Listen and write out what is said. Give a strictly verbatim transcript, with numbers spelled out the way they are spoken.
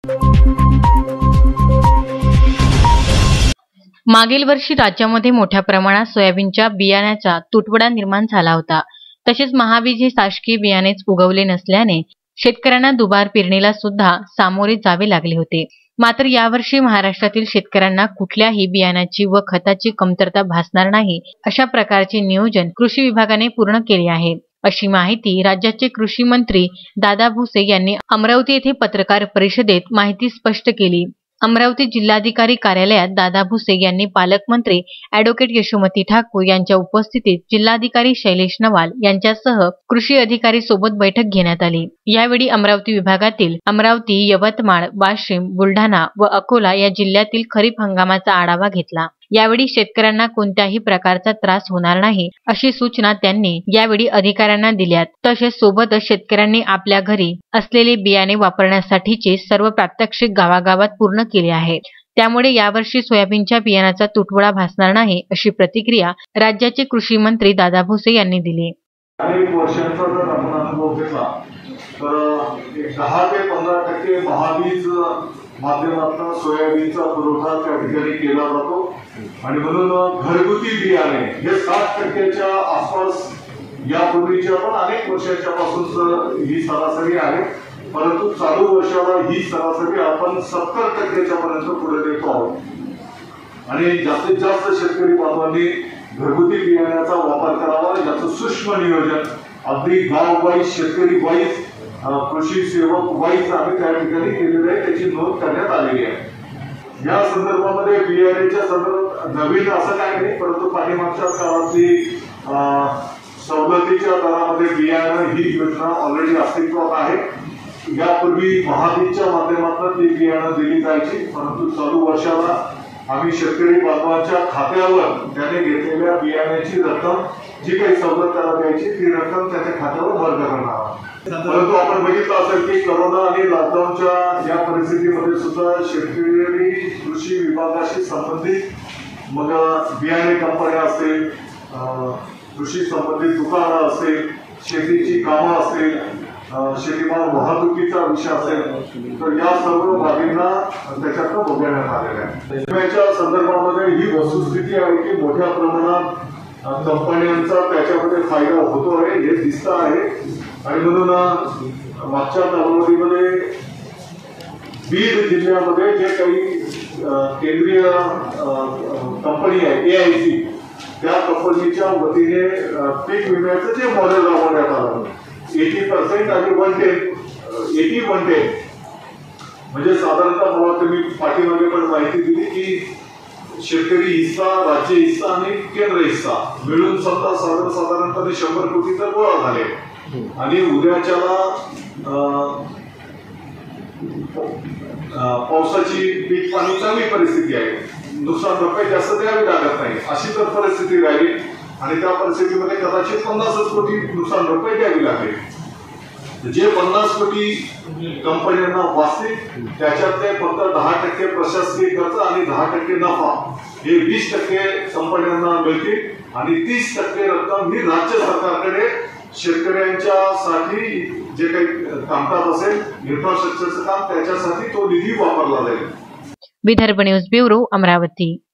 मागील वर्षी राज्यामध्ये मोठ्या प्रमाणात सोयाबीनच्या बियाण्याचा तुटवडा निर्माण झाला होता। तसेच महाबीज हे शासकीय बियाणेच उगवले नसल्याने शेतकऱ्यांना दुबार पेरणीला सुद्धा सामोरे जावे लागले होते। मात्र यावर्षी महाराष्ट्रातील शेतकऱ्यांना कुठल्याही बियाण्याची व खताची कमतरता भासणार नाही अशा प्रकारचे नियोजन कृषी विभागाने पूर्ण केले आहे, अशी माहिती राज्याचे कृषी मंत्री दादा भुसे यांनी अमरावती येथे पत्रकार परिषदेत माहिती स्पष्ट केली। अमरावती जिल्हाधिकारी कार्यालयात दादा भुसे यांनी पालकमंत्री ॲडव्होकेट यशोमती ठाकूर यांच्या उपस्थितीत जिल्हाधिकारी शैलेश नवाल यांच्यासह कृषी अधिकारी सोबत बैठक घेण्यात आली। यावेळी अमरावती विभागातील अमरावती, यवतमाळ, वाशिम, बुलढाणा व अकोला या जिल्ह्यातील खरीप हंगामाचा आढावा घेतला। यावेळी शेतकऱ्यांना कोणत्याही प्रकारचा त्रास होणार नाही अशी सूचना त्यांनी यावेळी अधिकाऱ्यांना दिल्यात। तसेच सोबतच शेतकऱ्यांनी आपल्या घरी असलेले बियाणे वापरण्यासाठीचे सर्व प्रात्यक्षिक गावागावात पूर्ण केले आहे। त्यामुळे यावर्षी सोयाबीनच्या बियाण्याचा तुटवडा भासणार नाही अशी प्रतिक्रिया राज्याचे कृषी मंत्री दादा भुसे यांनी दिली। अनेक वर्षांचा जर आपण अनुभव घेतला तर दहा ते पंधरा टक्के महाबीज माध्यमातून सोयाबीनचा पुरवठा त्या ठिकाणी केला जातो आणि म्हणून घरगुती बियाणे हे साठ टक्क्याच्या आसपास यापूर्वीच्या पण अनेक वर्षाच्या पासून ही सरासरी आहे, परंतु चालू वर्षाला ही सरासरी आपण सत्तर टक्क्याच्या पर्यंत पुढे देतो आहोत आणि जास्तीत जास्त शेतकरी बांधवांनी घरगुती बियाण्याचा वापर करावा याचं सूक्ष्म नियोजन अगदी गाव वाईज, शेतकरी वाईज, कृषी सेवक वाईज आम्ही त्या ठिकाणी केलेलं आहे, त्याची नोंद करण्यात आलेली आहे। या संदर्भामध्ये बियाण्याच्या संदर्भात नवीन असं काही नाही, परंतु पाठीमागच्या काळातली सवलतीच्या दरामध्ये बियाणं ही योजना ऑलरेडी अस्तित्वात आहे। यापूर्वी महाबीजच्या माध्यमातून ती बियाणं दिली जायची, परंतु चालू वर्षाला आम्ही शेतकरी बांधवांच्या खात्यावर त्याने घेतलेल्या बियाण्याची रक्कम जी काही सवलत त्याला द्यायची ती रक्कम त्याच्या खात्यावर वर्ग करणार आहोत। परंतु आपण बघितलं असेल की कोरोना आणि लॉकडाऊनच्या या परिस्थितीमध्ये सुद्धा शेतकरी कृषी विभागाशी संबंधित मग बियाणे कंपन्या असतील, कृषी संबंधित दुकानं असतील, शेतीची कामं असतील, शेतीमाल वाहतुकीचा विषय असेल तर या सर्व बाबींना त्याच्यातनं बघण्यात आलेल्या आहे। याच्या संदर्भामध्ये ही वस्तुस्थिती आहे की मोठ्या प्रमाणात कंपन्यांचा त्याच्यामध्ये फायदा होतो आहे हे दिसत आहे आणि म्हणून मागच्या कालावधीमध्ये बीड जिल्ह्यामध्ये जे काही केंद्रीय कंपनी आहे ए आय सी त्या कंपनीच्या वतीने पीक विम्याचं जे मॉडेल राबवण्यात आलं एटी पर्सेंट आणि one ten eighty one ten म्हणजे साधारणतः मला तुम्ही पाठीमागे पण माहिती दिली की शेतकरी हिस्सा, राज्य हिस्सा आणि केंद्र हिस्सा मिळून समजा साधारण साधारणपणे शंभर कोटी तर गोळा झाले आणि उद्याच्याला पावसाची पीक पाणी चांगली परिस्थिती आहे, नुकसान भरपाई जास्त द्यावी लागत नाही अशी जर परिस्थिती राहिली आणि त्या परिस्थितीमध्ये कदाचित पन्नासच कोटी नुकसान भरपाई द्यावी लागेल। जे पन्नास कोटी कंपन्यांना वाचतील त्याच्यातले फक्त दहा टक्के प्रशासकीय खर्च आणि दहा टक्के नफा हे वीस टक्के कंपन्यांना मिळतील आणि तीस टक्के रक्कम ही राज्य सरकारकडे शेतकऱ्यांच्या साठी जे काही कामकाज असेल इन्फ्रास्ट्रक्चरचं काम त्याच्यासाठी तो निधी वापरला जाईल। Vidarbha news bureau, Amravati.